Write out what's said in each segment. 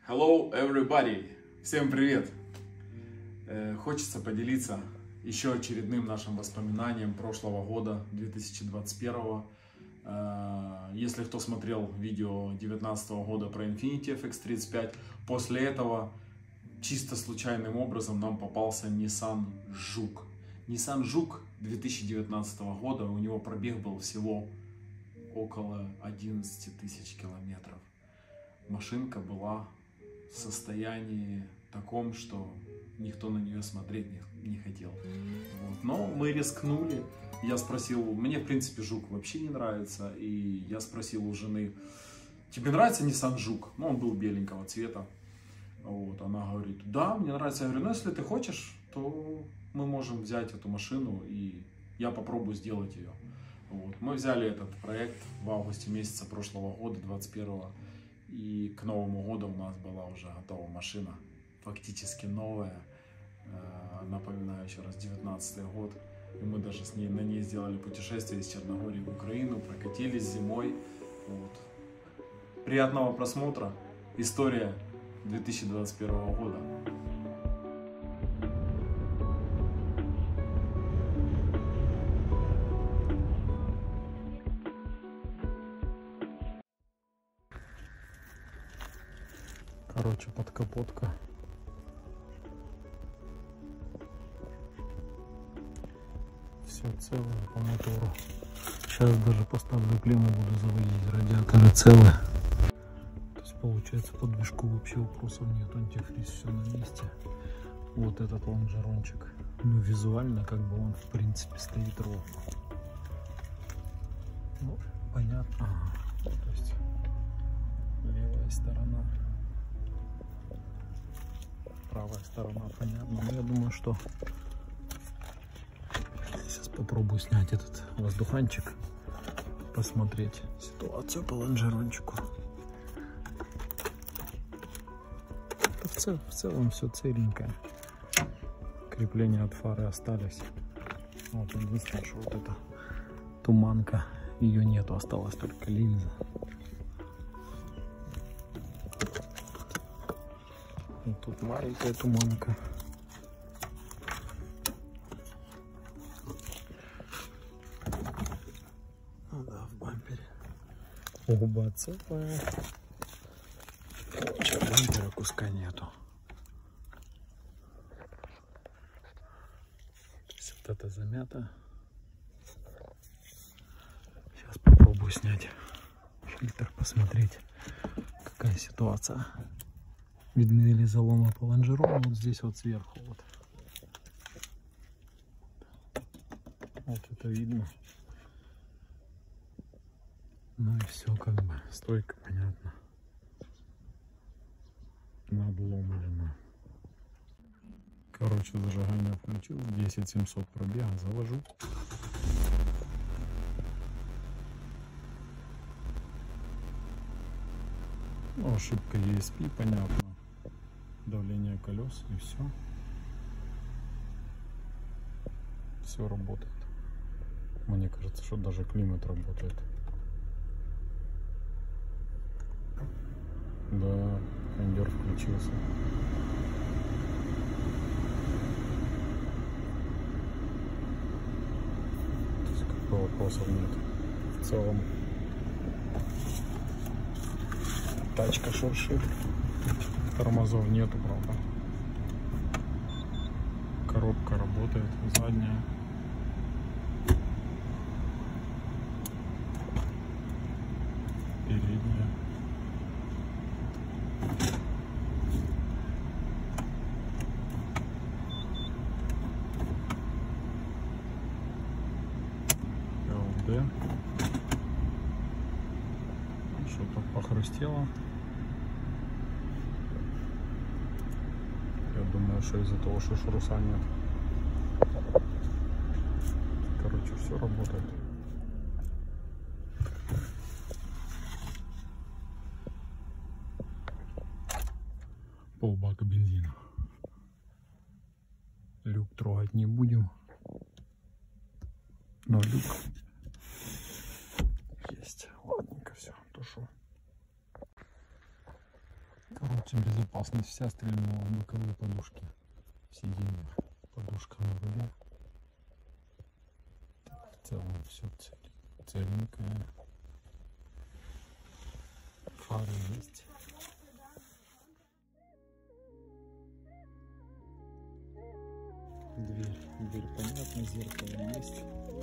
Hello everybody! Всем привет! Хочется поделиться еще очередным нашим воспоминанием прошлого года, 2021. Если кто смотрел видео 2019 года про Infiniti FX35, после этого чисто случайным образом нам попался Nissan Juke. Nissan Juke 2019 года, у него пробег был всего около 11 тысяч километров. Машинка была в состоянии таком, что никто на нее смотреть не хотел. Вот. Но мы рискнули. Я спросил, мне в принципе Жук вообще не нравится, и я спросил у жены: тебе нравится Nissan Juke? Ну, он был беленького цвета. Вот. Она говорит: да, мне нравится. Я говорю: ну, если ты хочешь, то мы можем взять эту машину, и я попробую сделать ее. Вот. Мы взяли этот проект в августе месяца прошлого года, 21-го. И к Новому году у нас была уже готова машина, фактически новая. Напоминаю еще раз, 19-й год. И мы даже на ней сделали путешествие из Черногории в Украину, прокатились зимой. Вот. Приятного просмотра. История 2021 года. Короче, подкапотка. Все целое по мотору. Сейчас даже поставлю клемму, буду заводить. Радиаторы целые. То есть получается по движку вообще вопросов нет. Антифриз, все на месте. Вот этот лонжерончик. Ну, визуально как бы он в принципе стоит ровно. Ну, понятно. То есть левая сторона, правая сторона, понятно. Но я думаю, что сейчас попробую снять этот воздуханчик, посмотреть ситуацию по лонжерончику. В целом все целенькое. Крепления от фары остались. Вот единственное, что вот эта туманка, ее нету, осталась только линза. Вот тут маленькая туманка. Ну да, в бампере. Губа целая. Бампера куска нету. Вот это замято. Сейчас попробую снять фильтр, посмотреть, какая ситуация. Видны ли заломы по лонжерону? Вот здесь вот сверху. Вот это видно. Ну и все, как бы стойка, понятно, надломлена. Короче, зажигание включил, 10700 пробега, завожу. Ну, ошибка ESP, понятно. Давление колес, и все. Все работает. Мне кажется, что даже климат работает. Да, кондер включился. То есть как бы вопросов нет. В целом тачка шуршит. Тормозов нету, правда. Коробка работает, задняя. Передняя. ЛД. Что-то похрустело. Я думаю, что из-за того, что шруса нет. Короче, все работает. Полбака бензина. Люк трогать не будем. Но люк есть. Ладненько все, тушу. Короче, безопасность вся стрельнула, боковые подушки в сиденьях, подушка на руле. В целом все целенькое. Фары есть. Дверь понятно, зеркало есть.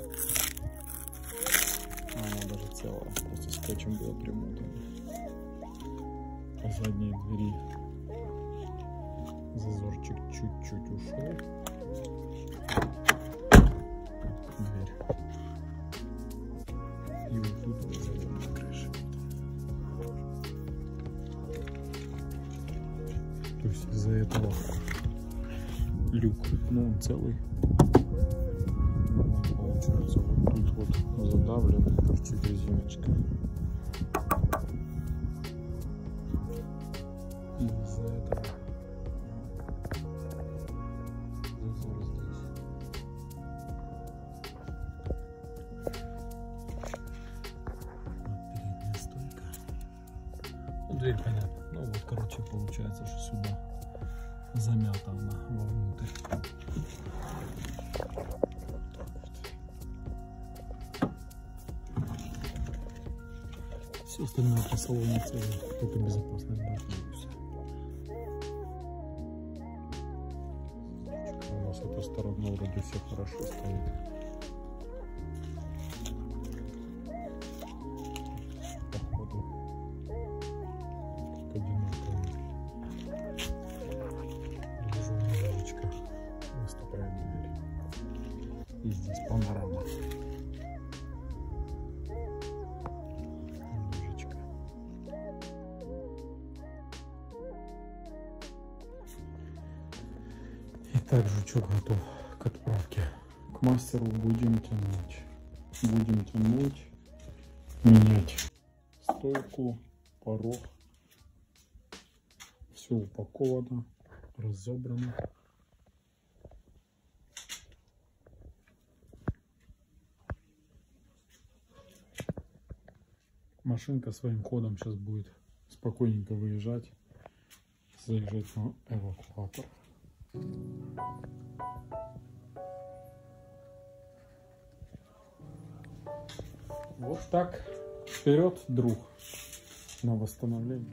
Она даже целая, просто скотчем было примотано. По задней двери зазорчик чуть-чуть ушел. Дверь. И вот тут вот зазор на крыше. То есть из-за этого люк, ну он целый. Получается вот тут вот задавлен чуть резиночкой. И из-за этого зазор здесь. Вот передняя стойка. Ну, дверь понятно. Ну вот, короче, получается, что сюда замята она вовнутрь. Все остальное по салону целое, только безопасность бортовая. У нас эта сторона вроде все хорошо стоит. Походу как одинаково. Вижу, немножечко выступает дверь. И здесь панорама. Так, жучок готов к отправке. К мастеру будем тянуть. Менять стойку, порог. Все упаковано, разобрано. Машинка своим ходом сейчас будет спокойненько выезжать, заезжать на эвакуатор. Вот так. Вперед, друг, на восстановление.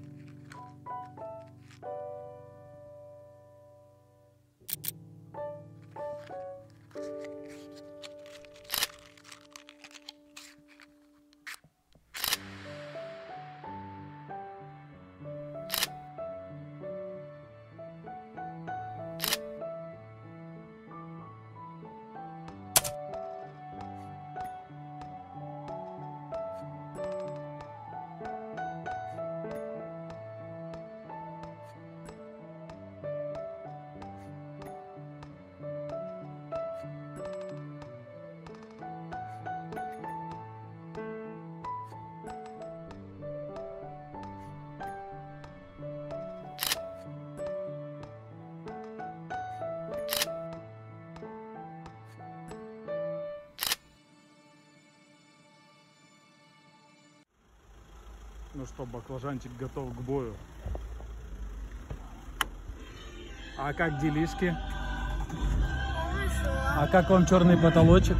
Ну что, баклажанчик готов к бою. А как делишки? А как вам черный потолочек?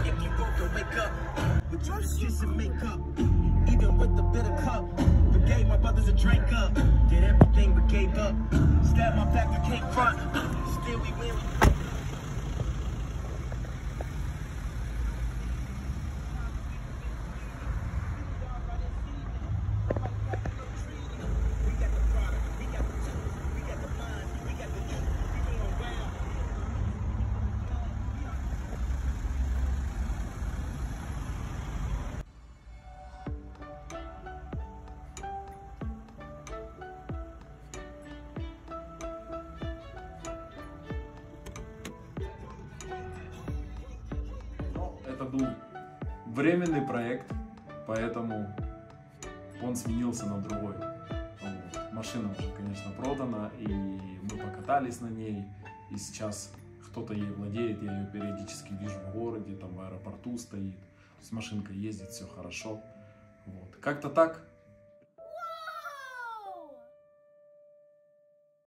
Это был временный проект, поэтому он сменился на другой. Вот. Машина уже, конечно, продана, и мы покатались на ней, и сейчас кто-то ей владеет, я ее периодически вижу в городе, там в аэропорту стоит, то есть машинка ездит, все хорошо. Вот. Как-то так.